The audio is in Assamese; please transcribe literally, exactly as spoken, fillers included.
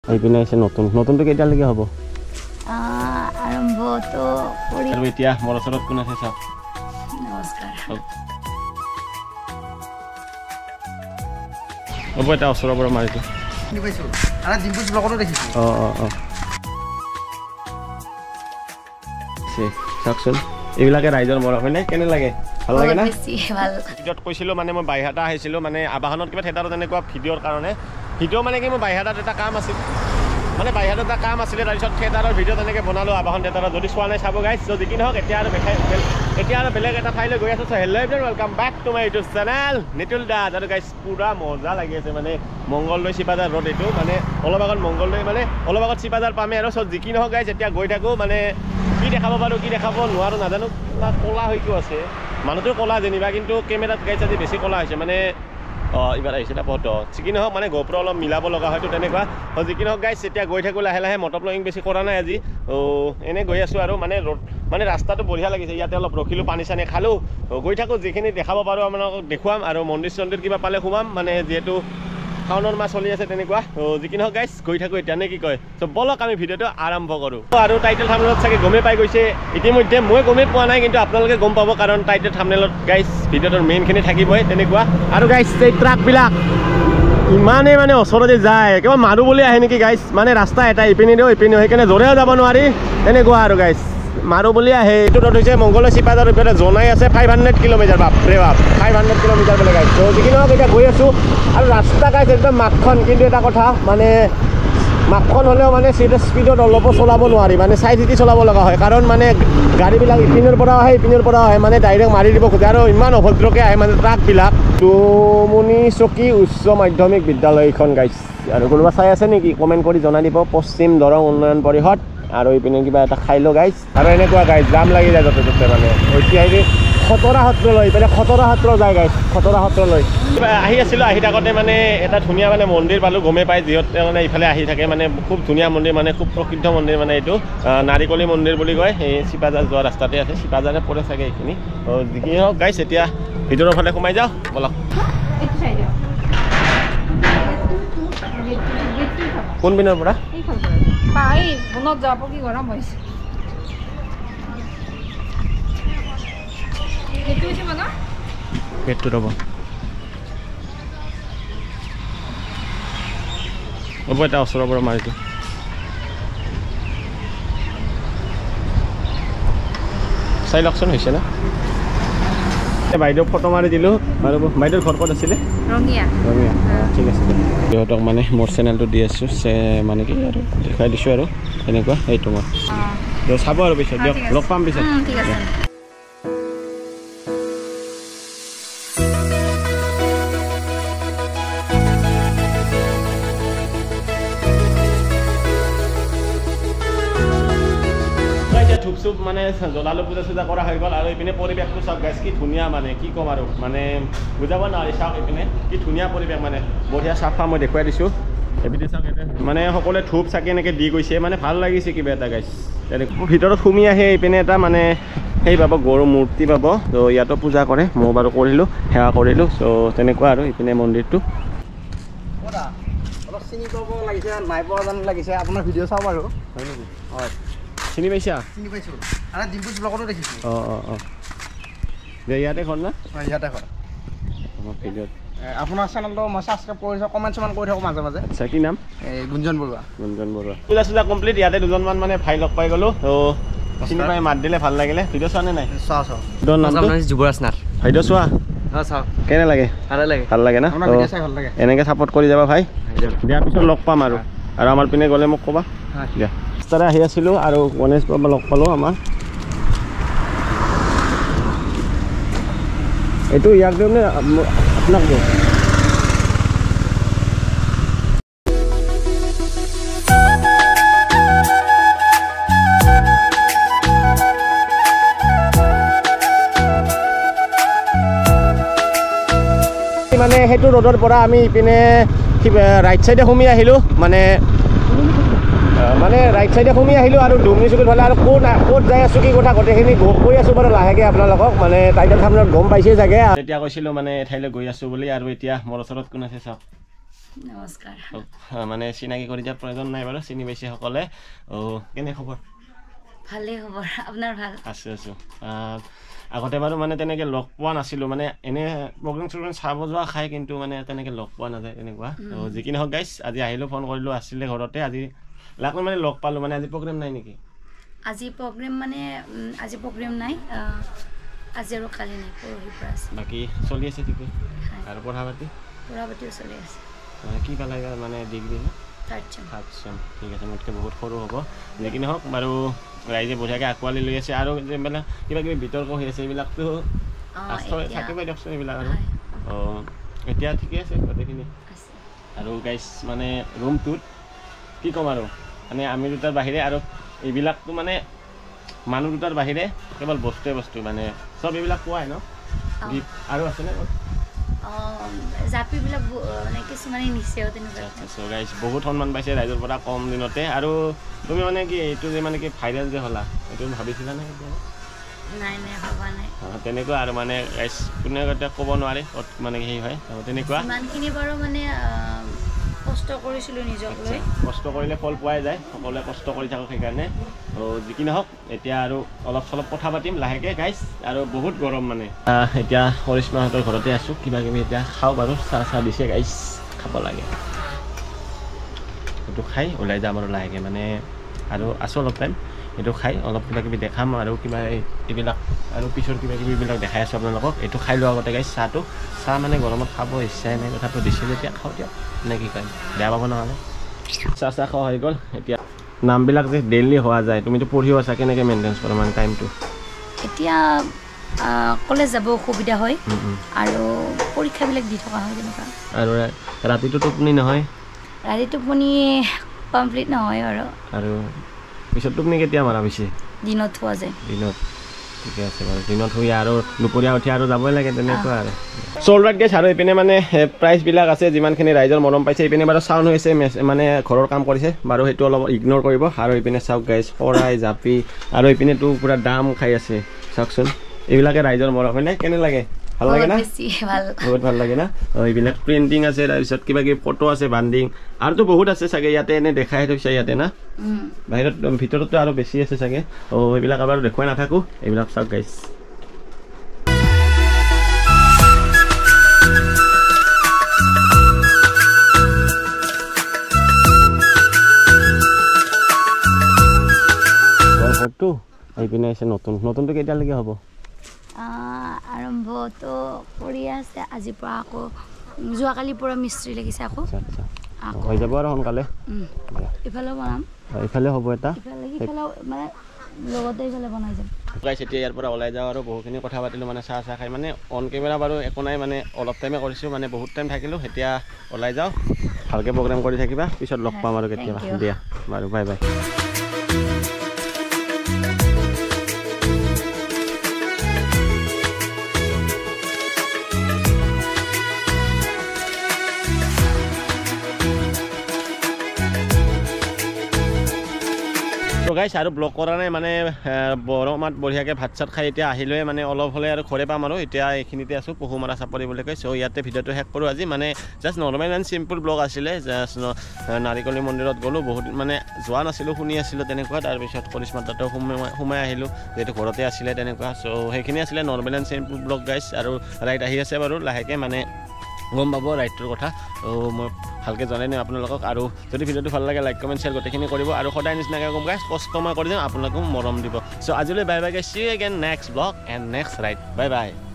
এইপিনে আছে নতুন নতুনটো কেতিয়ালৈকে হ'ব আৰম্ভটো কৰি আৰু এতিয়া মোৰ ওচৰত কোন আছে চাওক নমস্কাৰ হ'ব এটা ওচৰৰ পৰা মাৰিছোঁ পাইছোঁ আৰু ডিম্পুজ ব্লগতো দেখিছোঁ অঁ অঁ অঁ চাওকচোন এইবিলাকে ৰাইজৰ মৰম হয়নে কেনে লাগে ভাল লাগে না ভিডিঅ'ত কৈছিলোঁ মানে মই বাইহাটা আহিছিলোঁ মানে আবাহনত কিবা থিয়েটাৰত তেনেকুৱা ভিডিঅ'ৰ কাৰণে ভিডিঅ' মানে কি মোৰ বাইহাটাত এটা কাম আছিল মানে বাইহাটাত এটা কাম আছিলে তাৰপিছত থিয়েটাৰৰ ভিডিঅ' তেনেকৈ বনালোঁ আবাহন থিয়েটাৰত যদি চোৱা নাই চাব গাইছ চ' যি কি নহওক এতিয়া আৰু এতিয়া আৰু বেলেগ এটা ঠাইলৈ গৈ আছোঁ so' hello' everyone welcome back to my YouTube channel Nitul Das আৰু গাইছ পুৰা মজা লাগি আছে মানে মংগলদৈ চিপাজাৰ ৰোড এইটো মানে অলপ আগত মংগলদৈ মানে অলপ আগত চিপাজাৰ পামে আৰু চ' যি কি নহওক গাইছ এতিয়া গৈ থাকোঁ মানে কি দেখাব পাৰোঁ কি দেখাব নোৱাৰোঁ নাজানো ক'লা হৈ কিয় আছে মানুহটো ক'লা যেনিবা কিন্তু কেমেৰাত গাইছ আজি বেছি ক'লা হৈছে মানে অঁ এইবাৰ আহিছে এটা পথ যিকি নহওক মানে গপ্ৰ অলপ মিলাব লগা হয়তো তেনেকুৱা যিকি নহওক গাইছ এতিয়া গৈ থাকোঁ লাহে লাহে মটৰ ব্লগিং বেছি কৰা নাই আজি এনেই গৈ আছোঁ আৰু মানে ৰ'দ মানে ৰাস্তাটো বঢ়িয়া লাগিছে ইয়াতে অলপ ৰখিলোঁ পানী চানী খালোঁ গৈ থাকোঁ যিখিনি দেখাব পাৰোঁ আপোনালোকক দেখুৱাম আৰু মন্দিৰ চন্দিৰ কিবা পালে সোমাম মানে যিহেতু শাওনৰ মাহ চলি আছে তেনেকুৱা যি কি নহওক গাইছ গৈ থাকোঁ এতিয়া নে কি কয় ত' বলক আমি ভিডিঅ'টো আৰম্ভ কৰোঁ আৰু টাইটেল থাম্বনেলত চাগে গমেই পাই গৈছে ইতিমধ্যে মই গমেই পোৱা নাই কিন্তু আপোনালোকে গম পাব কাৰণ টাইটেল থাম্বনেলত গাইছ ভিডিঅ'টোৰ মেইনখিনি থাকিবই তেনেকুৱা আৰু গাইছ এই ট্ৰাকবিলাক ইমানেই মানে ওচৰতে যায় কিবা মাৰো বুলি আহে নেকি গাইছ মানে ৰাস্তা এটা ইপিনে দিওঁ ইপিনে সেইকাৰণে জোৰেও যাব নোৱাৰি তেনেকুৱা আৰু গাইছ মাৰো বুলি আহে এইটো ৰ'দ হৈছে মংগলদৈ চিপাজাৰৰ ভিতৰত জনাই আছে ফাইভ হাণ্ড্ৰেড কিলোমিটাৰ বাপৰে বাপ ফাইভ হাণ্ড্ৰেড কিলোমিটাৰ বোলে গাইছ ত' যি কি নহওক এতিয়া গৈ আছোঁ আৰু ৰাস্তা গাইছ একদম মাকখন কিন্তু এটা কথা মানে মাকখন হ'লেও মানে স্পীডত অলপো চলাব নোৱাৰি মানে চাই চিতি চলাব লগা হয় কাৰণ মানে গাড়ীবিলাক ইপিনৰ পৰা আহে ইপিনৰ পৰা আহে মানে ডাইৰেক্ট মাৰি দিব খোজে আৰু ইমান অভদ্ৰকৈ আহে মানে ট্ৰাকবিলাক দুমুনি চকী উচ্চ মাধ্যমিক বিদ্যালয় এইখন গাইছ আৰু কোনোবা চাই আছে নেকি কমেণ্ট কৰি জনাই দিব পশ্চিম দৰং উন্নয়ন পৰিষদ আৰু এইপিনে কিবা এটা খাই লওঁ গাইছ আৰু এনেকুৱা গাইছ জাম লাগি যায় য'তে ত'তে মানে ঐতিহাসিক খতৰা সত্ৰলৈ এইপিনে খতৰা সত্ৰ যায় গাইছ খতৰা সত্ৰলৈ আহি আছিলোঁ আহি থাকোঁতে মানে এটা ধুনীয়া মানে মন্দিৰ পালোঁ গমেই পাই যিহেতু মানে ইফালে আহি থাকে মানে খুব ধুনীয়া মন্দিৰ মানে খুব প্ৰসিদ্ধ মন্দিৰ মানে এইটো নাৰিকলি মন্দিৰ বুলি কয় এই চিপাজাৰ যোৱা ৰাস্তাতে আছে চিপাজাৰে পৰে চাগে এইখিনি যিখিনি হওক গাইছ এতিয়া ভিতৰৰ ফালে সোমাই যাওঁ বলক কোন পিনৰ পৰা পাই বনত যাব কি গৰম হৈছে গেটটো হৈছে মানে গেটটো ৰ'ব হ'ব এটা ওচৰৰ পৰা মাৰিছোঁ চাই লওকচোন হৈছে না বাইদেউ ফটো মাৰি দিলোঁ আৰু বাইদেউৰ ঘৰ ক'ত আছিলে ৰঙিয়া ৰঙিয়া ঠিক আছে সিহঁতক মানে মোৰ চেনেলটো দি আছোঁ মানে কি আৰু দেখাই দিছোঁ আৰু তেনেকুৱা সেইটো মই চাব আৰু পিছত দিয়ক লগ পাম পিছত ধূপ চুপ মানে জ্বলালো পূজা চূজা কৰা হৈ গ'ল আৰু এইপিনে পৰিৱেশটো চাওক গাইছ কি ধুনীয়া মানে কি ক'ম আৰু মানে বুজাব নোৱাৰি চাওক এইপিনে কি ধুনীয়া পৰিৱেশ মানে বঢ়িয়া চাফা মই দেখুৱাই দিছোঁ এইপিনে চাওক মানে সকলোৱে ধূপ চাকি এনেকৈ দি গৈছে মানে ভাল লাগিছে কিবা এটা গাইছ তেনেকৈ ভিতৰত সোমাই আহে এইপিনে এটা মানে সেই পাব গৰু মূৰ্তি পাব ত' ইয়াতো পূজা কৰে মই বাৰু কৰিলোঁ সেৱা কৰিলোঁ চ' তেনেকুৱা আৰু এইপিনে মন্দিৰটো অলপ চিনি পাব লাগিছে নাই পোৱা যেন লাগিছে আপোনাৰ ভিডিঅ' চাওঁ বাৰু হয় নেকি হয় চিনি পাইছা চিনি পাইছোঁ আৰু ডিম্পুজ ব্লগতো দেখিছোঁ অঁ অঁ অঁ যে ইয়াতে ঘৰ না হয় ইয়াতে ঘৰ আমাৰ ভিডিঅ'ত আপোনাৰ চেনেলটো মই ছাবস্ক্ৰাইব কৰিছোঁ কমেণ্ট চমেণ্ট কৰি থাকোঁ মাজে মাজে আচ্ছা কি নাম এই গুঞ্জন বৰুৱা গুঞ্জন বৰুৱা পূজা চূজা কমপ্লিট ইয়াতে দুজনমান মানে ভাই লগ পাই গ'লোঁ ত' চিনি পাই মাত দিলে ভাল লাগিলে ভিডিঅ' চোৱা নে নাই চাওঁ চাওঁ তোৰ নামটো যুৱৰাজ নাথ ভিডিঅ' চোৱা অঁ চাওঁ কেনে লাগে ভালে লাগে ভাল লাগে না আপোনাৰ ভিডিঅ' চাই ভাল লাগে এনেকৈ ছাপোৰ্ট কৰি যাবা ভাই দিয়াৰ পিছত লগ পাম আৰু আৰু আমাৰ পিনে গ'লে মোক ক'বা দিয়া ৰাস্তাৰে আহি আছিলোঁ আৰু গণেশ বাবা লগ পালোঁ আমাৰ এইটো ইয়াক দিওঁ নে আপোনাক দিওঁ মানে সেইটো ৰোডৰ পৰা আমি ইপিনে ৰাইট চাইডে সোমাই আহিলোঁ মানে মানে ৰাইট চাইডে সোমাই আহিলোঁ আৰু ডুমনি চুকুত ফালে আৰু ক'ত ক'ত যাই আছোঁ কি কথা গোটেইখিনি কৈ আছোঁ বাৰু লাহেকৈ আপোনালোকক মানে টাইটেল থাম্বনেলত গম পাইছেই চাগে এতিয়া কৈছিলোঁ মানে এঠাইলৈ গৈ আছোঁ বুলি আৰু এতিয়া মোৰ ওচৰত কোন আছে চাওক নমস্কাৰ মানে চিনাকি কৰি দিয়াৰ প্ৰয়োজন নাই বাৰু চিনি পাইছে সকলে অ' কেনে খবৰ ভালেই খবৰ আপোনাৰ ভাল আছোঁ আছোঁ আগতে বাৰু মানে তেনেকৈ লগ পোৱা নাছিলোঁ মানে এনে প্ৰগ্ৰেম চগ্ৰেম চাব যোৱা খাই কিন্তু মানে তেনেকৈ লগ পোৱা নাযায় তেনেকুৱা ত' যি কি নহওক গাইছ আজি আহিলোঁ ফোন কৰিলোঁ আছিলে ঘৰতে আজি লাকত মানে লগ পালোঁ মানে আজি প্ৰগ্ৰেম নাই নেকি আজি প্ৰগ্ৰেম মানে আজি প্ৰগ্ৰেম নাই আজি আৰু কালি নাই পৰহিৰ পৰা আছে বাকী চলি আছে ঠিকে আৰু পঢ়া পাতি পঢ়া পাতিও চলি আছে কি পালে মানে ডিগ্ৰী ন থাৰ্ড চেম থাৰ্ড চেম ঠিক আছে মোতকৈ বহুত সৰু হ'ব যি কি নহওক বাৰু ৰাইজে বঢ়িয়াকৈ আঁকোৱালি লৈ আছে আৰু যিবিলাক কিবা কিবি বিতৰ্ক হৈ আছে এইবিলাকতো থাকিবই দিয়কচোন এইবিলাক আৰু অঁ এতিয়া ঠিকে আছে গোটেইখিনি আৰু গাইছ মানে ৰুমটোত কি ক'ম আৰু মানে আমি দুটাৰ বাহিৰে আৰু এইবিলাকতো মানে মানুহ দুটাৰ বাহিৰে কেৱল বস্তুৱে বস্তু মানে চব এইবিলাক পোৱাই ন আৰু আছেনে জাপিবিলাক মানে কিছুমানে নিচেও তেনেকুৱা গাইছ বহুত সন্মান পাইছে ৰাইজৰ পৰা কম দিনতে আৰু তুমি মানে কি এইটো যে মানে কি ভাইৰেল যে হ'লা এইটো ভাবিছিলানে নাই নাই ভবা নাই তেনেকুৱা আৰু মানে গাইছ কোনে এতিয়া ক'ব নোৱাৰে ক'ত মানে হেৰি হয় তেনেকুৱা ইমানখিনি বাৰু মানে কষ্ট কৰিছিলোঁ নিজক লৈ কষ্ট কৰিলে ফল পোৱাই যায় সকলোৱে কষ্ট কৰি থাকক সেইকাৰণে যি কি নহওক এতিয়া আৰু অলপ চলপ কথা পাতিম লাহেকৈ গাইছ আৰু বহুত গৰম মানে এতিয়া কৰিশ্মাহঁতৰ ঘৰতে আছোঁ কিবা কিবি এতিয়া খাওঁ বাৰু চাহ চাহ দিছে গাইছ খাব লাগে সেইটো খাই ওলাই যাম আৰু লাহেকৈ মানে আৰু আছোঁ অলপ টাইম সেইটো খাই অলপ কিবা কিবি দেখাম আৰু কিবা এইবিলাক আৰু পিছৰ কিবা কিবিবিলাক দেখাই আছোঁ আপোনালোকক এইটো খাই লোৱাৰ আগতে গাইছ চাহটো চাহ মানে গৰমত খাব ইচ্ছাই নাই কথাটো দিছে যেতিয়া খাওঁ দিয়ক নে কি কয় বেয়া পাব নহ'লে চাহ চাহ খোৱা হৈ গ'ল এতিয়া নামবিলাক যে ডেইলি হোৱা যায় তুমিতো পঢ়িও আছা কেনেকৈ মেইনটেনেঞ্চ কৰা মানে টাইমটো এতিয়া কলেজ যাব অসুবিধা হয় আৰু পৰীক্ষাবিলাক দি থকা হয় তেনেকুৱা আৰু ৰাতিটো টোপনি নহয় ৰাতি টোপনি কমপ্লিট নহয় আৰু আৰু পিছত টোপনি কেতিয়া মাৰা পিছে দিনত হোৱা যায় দিনত ঠিকে আছে বাৰু দিনত শুই আৰু দুপৰীয়া উঠি আৰু যাবই লাগে তেনেকুৱা আৰু চল ৰাইট গাইছ আৰু এইপিনে মানে প্ৰাইচবিলাক আছে যিমানখিনি ৰাইজৰ মৰম পাইছে এইপিনে বাৰু চাউণ্ড হৈছে মানে ঘৰৰ কাম কৰিছে বাৰু সেইটো অলপ ইগন'ৰ কৰিব আৰু এইপিনে চাওক গাইছ শৰাই জাপি আৰু এইপিনেতো পূৰা দাম খাই আছে চাওকচোন এইবিলাকে ৰাইজৰ মৰম হয়নে কেনে লাগে ভাল লাগে না বহুত ভাল লাগে না এইবিলাক প্ৰিণ্টিং আছে তাৰপিছত কিবা কিবি ফটো আছে বান্ডিং আৰুতো বহুত আছে চাগে ইয়াতে এনে দেখাই থৈছে ইয়াতে না বাহিৰত ভিতৰতো আৰু বেছি আছে চাগে অঁ এইবিলাক আৰু দেখুৱাই নাথাকোঁ এইবিলাক চাওক গাইছ ঘৰটো এইপিনে আছে নতুন নতুনটো কেতিয়ালৈকে হ'ব আৰম্ভটো কৰি আছে আজিৰ পৰা আকৌ যোৱাকালিৰ পৰা মিস্ত্ৰী লাগিছে আকৌ হৈ যাব আৰু সোনকালে ইফালেও বনাম ইফালে হ'ব এটা মানে লগতে ইফালে বনাই যাম গাইছ এতিয়া ইয়াৰ পৰা ওলাই যাওঁ আৰু বহুখিনি কথা পাতিলোঁ মানে চাহ চাহ খাই মানে অন কেমেৰা বাৰু একো নাই মানে অলপ টাইমে কৰিছোঁ মানে বহুত টাইম থাকিলোঁ এতিয়া ওলাই যাওঁ ভালকৈ প্ৰগ্ৰেম কৰি থাকিবা পিছত লগ পাম আৰু কেতিয়াবা দিয়া বাৰু বাই বাই গাইছ আৰু ব্লগ কৰা নাই মানে বৰমাত বঢ়িয়াকৈ ভাত চাত খাই এতিয়া আহিলোৱে মানে অলপ হ'লে আৰু ঘৰে পাম আৰু এতিয়া এইখিনিতে আছোঁ পহুমাৰা চাপৰি বুলি কয় চ' ইয়াতে ভিডিঅ'টো শেষ কৰোঁ আজি মানে just normal and simple vlog আছিলে জাষ্ট নাৰিকলী মন্দিৰত গ'লোঁ বহুত মানে যোৱা নাছিলোঁ শুনি আছিলোঁ তেনেকুৱা তাৰপিছত কৰিশ্মা তাতেও সোমাই সোমাই আহিলোঁ যিহেতু ঘৰতে আছিলে তেনেকুৱা চ' সেইখিনি আছিলে নৰ্মেল এণ্ড চিম্পুল ব্লগ গাইছ আৰু ৰাইড আহি আছে বাৰু লাহেকৈ মানে গম পাব ৰাইডটোৰ কথা ত' মই ভালকৈ জনাই দিম আপোনালোকক আৰু যদি ভিডিঅ'টো ভাল লাগে লাইক কমেণ্ট শ্বেয়াৰ গোটেইখিনি কৰিব আৰু সদায় নিচিনাকৈ গম গাইছ কষ্ট মই কৰি দিম আপোনালোকক মৰম দিব চ' আজিলৈ bye bye guys see you again next vlog and next ride bye by